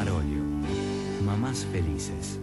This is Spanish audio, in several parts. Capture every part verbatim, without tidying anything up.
Marolio. Mamás felices.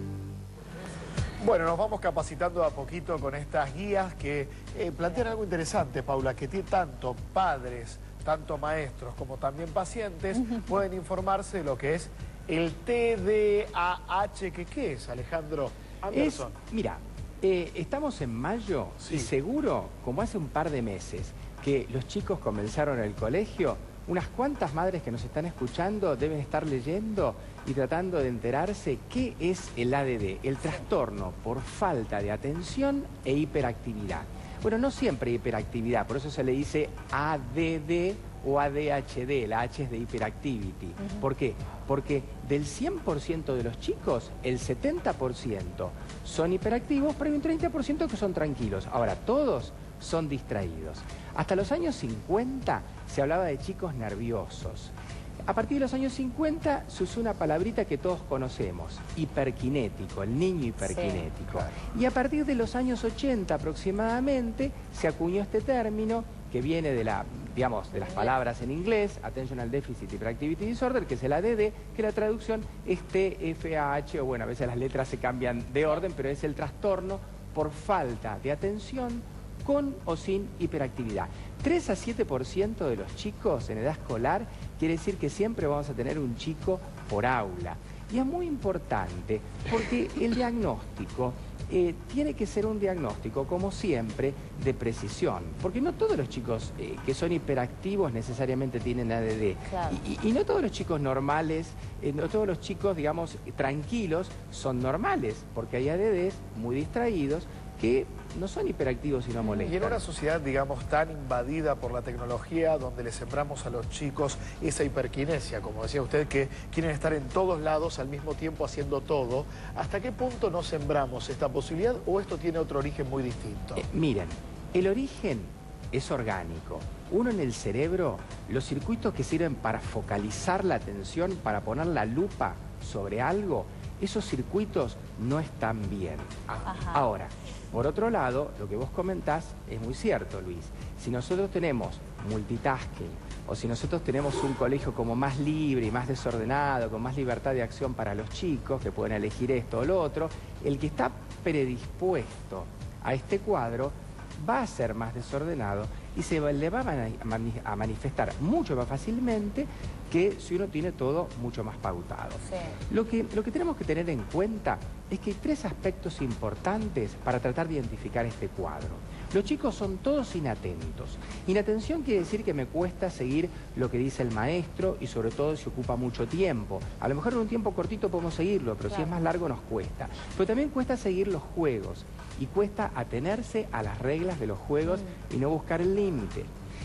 Bueno, nos vamos capacitando a poquito con estas guías que eh, plantean algo interesante, Paula, que tanto padres, tanto maestros como también pacientes pueden informarse de lo que es el T D A H. ¿Qué, qué es, Alejandro Anderson? Es, mira, eh, estamos en mayo Sí. y seguro, como hace un par de meses, que los chicos comenzaron el colegio, unas cuantas madres que nos están escuchando deben estar leyendo y tratando de enterarse qué es el A D D, el trastorno por falta de atención e hiperactividad. Bueno, no siempre hiperactividad, por eso se le dice A D D o A D H D, la H es de hyperactivity. Uh-huh. ¿Por qué? Porque del cien por ciento de los chicos, el setenta por ciento son hiperactivos, pero hay un treinta por ciento que son tranquilos. Ahora, todos son distraídos. Hasta los años cincuenta se hablaba de chicos nerviosos. A partir de los años cincuenta se usó una palabrita que todos conocemos, hiperkinético, el niño hiperkinético. Sí, claro. Y a partir de los años ochenta aproximadamente se acuñó este término que viene de la, digamos, de las palabras en inglés, Attentional Deficit Hyperactivity Disorder, que es el A D D, que la traducción es T F A H, o bueno, a veces las letras se cambian de orden, pero es el trastorno por falta de atención con o sin hiperactividad. tres a siete por ciento de los chicos en edad escolar quiere decir que siempre vamos a tener un chico por aula. Y es muy importante porque el diagnóstico eh, tiene que ser un diagnóstico, como siempre, de precisión. Porque no todos los chicos eh, que son hiperactivos necesariamente tienen A D D. Claro. Y, y, y no todos los chicos normales, eh, no todos los chicos, digamos, tranquilos son normales, porque hay A D Ds muy distraídos que no son hiperactivos y no molestan. Y en una sociedad, digamos, tan invadida por la tecnología, donde le sembramos a los chicos esa hiperquinesia, como decía usted, que quieren estar en todos lados al mismo tiempo haciendo todo, ¿hasta qué punto no sembramos esta posibilidad o esto tiene otro origen muy distinto? Eh, miren, el origen es orgánico. Uno en el cerebro, los circuitos que sirven para focalizar la atención, para poner la lupa sobre algo, esos circuitos no están bien. Ajá. Ahora, por otro lado, lo que vos comentás es muy cierto, Luis. Si nosotros tenemos multitasking, o si nosotros tenemos un colegio como más libre y más desordenado, con más libertad de acción para los chicos, que pueden elegir esto o lo otro, el que está predispuesto a este cuadro va a ser más desordenado y se le va a manifestar mucho más fácilmente que si uno tiene todo mucho más pautado. Sí. Lo que, lo que tenemos que tener en cuenta es que hay tres aspectos importantes para tratar de identificar este cuadro. Los chicos son todos inatentos. Inatención quiere decir que me cuesta seguir lo que dice el maestro y sobre todo si ocupa mucho tiempo. A lo mejor en un tiempo cortito podemos seguirlo, pero claro, si es más largo nos cuesta. Pero también cuesta seguir los juegos y cuesta atenerse a las reglas de los juegos mm. y no buscar el límite.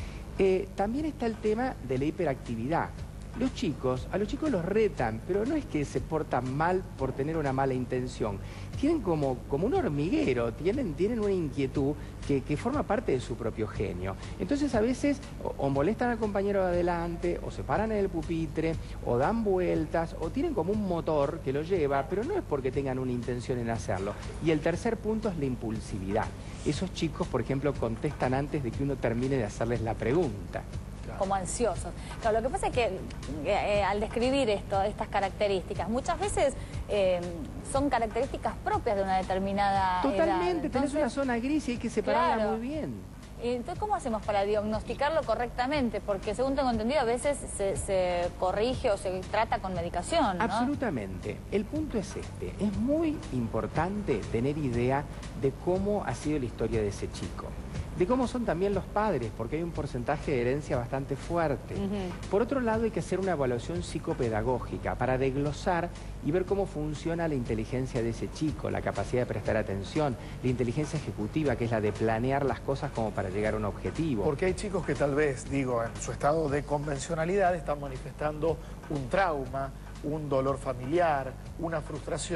Eh, también está el tema de la hiperactividad. Los chicos, a los chicos los retan, pero no es que se portan mal por tener una mala intención. Tienen como, como un hormiguero, tienen, tienen una inquietud que, que forma parte de su propio genio. Entonces a veces o, o molestan al compañero de adelante, o se paran en el pupitre, o dan vueltas, o tienen como un motor que lo lleva, pero no es porque tengan una intención en hacerlo. Y el tercer punto es la impulsividad. Esos chicos, por ejemplo, contestan antes de que uno termine de hacerles la pregunta. Como ansiosos. Claro, lo que pasa es que eh, al describir esto, estas características, muchas veces eh, son características propias de una determinada Totalmente, edad. tenés una zona gris y hay que separarla claro, muy bien. Entonces, ¿cómo hacemos para diagnosticarlo correctamente? Porque según tengo entendido, a veces se, se corrige o se trata con medicación, ¿no? Absolutamente. El punto es este. Es muy importante tener idea de cómo ha sido la historia de ese chico. De cómo son también los padres, porque hay un porcentaje de herencia bastante fuerte. Uh-huh. Por otro lado, hay que hacer una evaluación psicopedagógica para desglosar y ver cómo funciona la inteligencia de ese chico, la capacidad de prestar atención, la inteligencia ejecutiva, que es la de planear las cosas como para llegar a un objetivo. Porque hay chicos que tal vez, digo, en su estado de convencionalidad están manifestando un trauma, un dolor familiar, una frustración,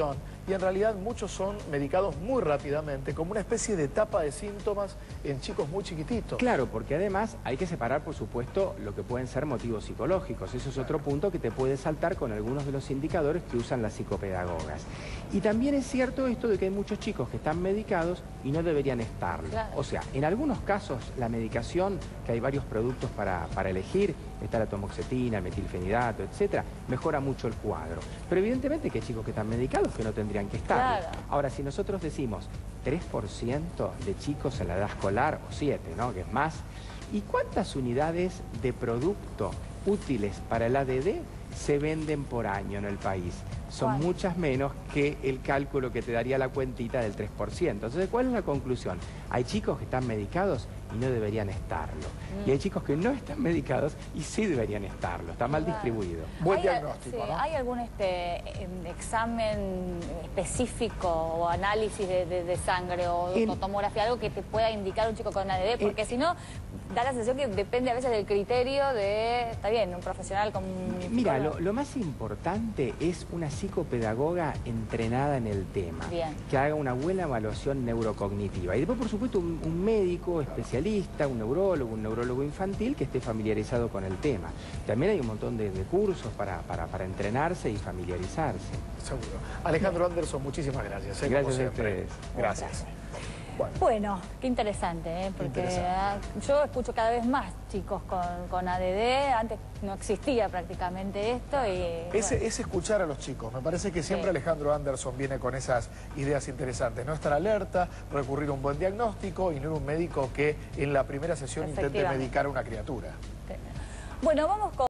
y en realidad muchos son medicados muy rápidamente, como una especie de etapa de síntomas en chicos muy chiquititos. Claro, porque además hay que separar, por supuesto, lo que pueden ser motivos psicológicos. Eso es otro punto que te puede saltar con algunos de los indicadores que usan las psicopedagogas. Y también es cierto esto de que hay muchos chicos que están medicados y no deberían estarlo. Claro. O sea, en algunos casos la medicación, que hay varios productos para, para elegir, está la tomoxetina, el metilfenidato, etcétera, mejora mucho el cuadro. Pero evidentemente que hay chicos que están medicados que no tendrían que estar. Claro. Ahora, si nosotros decimos tres por ciento de chicos en la edad escolar, o siete, ¿no?, que es más, ¿y cuántas unidades de producto útiles para el A D D se venden por año en el país? Son ¿Cuál? muchas menos que el cálculo que te daría la cuentita del tres por ciento. Entonces, ¿cuál es la conclusión? Hay chicos que están medicados y no deberían estarlo. Mm. Y hay chicos que no están medicados y sí deberían estarlo. Está mal Claro. distribuido. Buen ¿Hay, diagnóstico, sí, ¿no? ¿Hay algún este, em, examen específico o análisis de, de- de sangre o, En- o tomografía, algo que te pueda indicar un chico con A D D? Porque En- si no, da la sensación que depende a veces del criterio de, está bien, un profesional como un Mira, psicólogo. lo, lo más importante es una psicopedagoga entrenada en el tema, Bien. que haga una buena evaluación neurocognitiva. Y después, por supuesto, un, un médico especialista, un neurólogo, un neurólogo infantil que esté familiarizado con el tema. También hay un montón de, de cursos para, para, para entrenarse y familiarizarse. Seguro. Alejandro Anderson, muchísimas gracias. ¿eh? Como Gracias a siempre. ustedes. Gracias. Bueno. Bueno, qué interesante, ¿eh? Porque Interesante. ah, yo escucho cada vez más chicos con, con A D D, antes no existía prácticamente esto y... Es, bueno. es escuchar a los chicos. Me parece que siempre Sí. Alejandro Anderson viene con esas ideas interesantes. No estar alerta, recurrir a un buen diagnóstico y no un médico que en la primera sesión intente Efectivamente. medicar a una criatura. Bueno, vamos con...